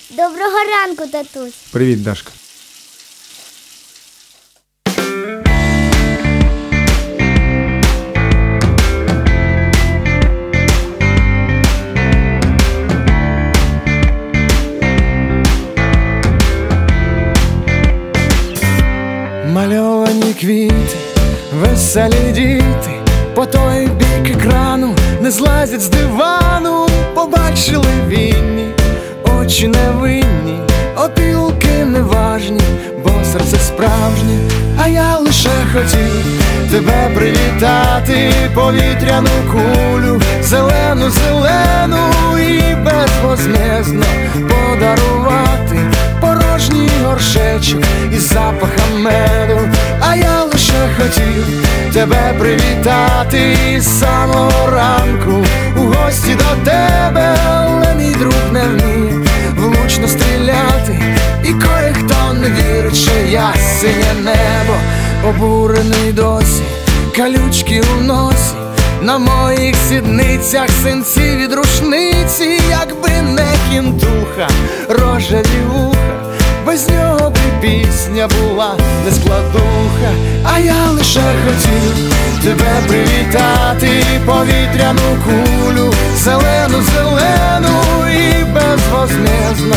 Доброго ранку, татусь. Привіт, Дашка. Мальовані квіти, веселі діти, по той бік екрану не злазять з дивану. Побачили вінні, очі невинні, опілки неважні, бо серце справжнє. А я лише хотів тебе привітати, повітряну кулю, зелену, зелену, і безвозмездно подарувати порожній горшечок із запахом меду. А я лише хотів тебе привітати з самого ранку, у гості до тебе, але мій друг не вміє влучно стріляти, і кое-хто не вірить, що я синє небо. Обурений досі, калючки у носі, на моїх сідницях синці від рушниці. Якби не кінтуха, рожеві вуха, без нього б і пісня була не складуха. А я лише хотів тебе привітати, повітряну кулю, зелену, зелену, і безвозмездно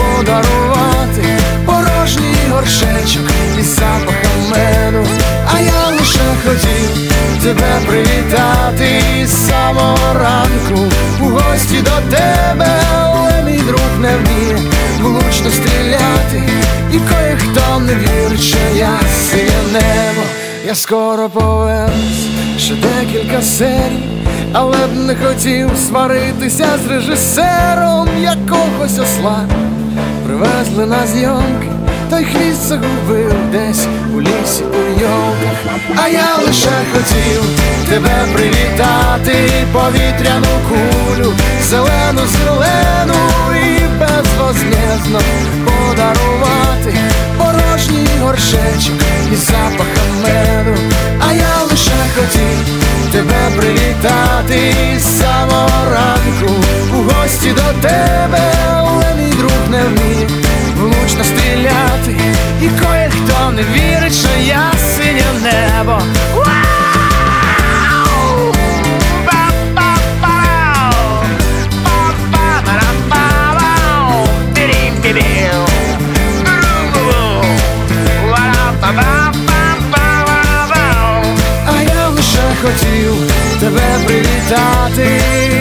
подарувати порожній горшечок із запахом меду. А я лише хотів тебе привітати з самого ранку, у гості до тебе, але мій друг не вміє влучно стріляти, і кое-хто не вірить, що я синє небо. Я скоро повернусь, ще декілька серій, але б не хотів сваритися з режисером. Якогось осла привезли на зйомки, той хвіст загубив десь у лісі у йолках. А я лише хотів тебе привітати, повітряну кулю, зелену, зелену, і безвозмездно подарувати порожній горшечок із запахом меду. А я лише хотів тебе привітати з самого ранку, у гості до тебе, але мій друг не вміє влучно стріляти, і кое-хто не вірить, що я синє небо. А я лише хотів тебе привітати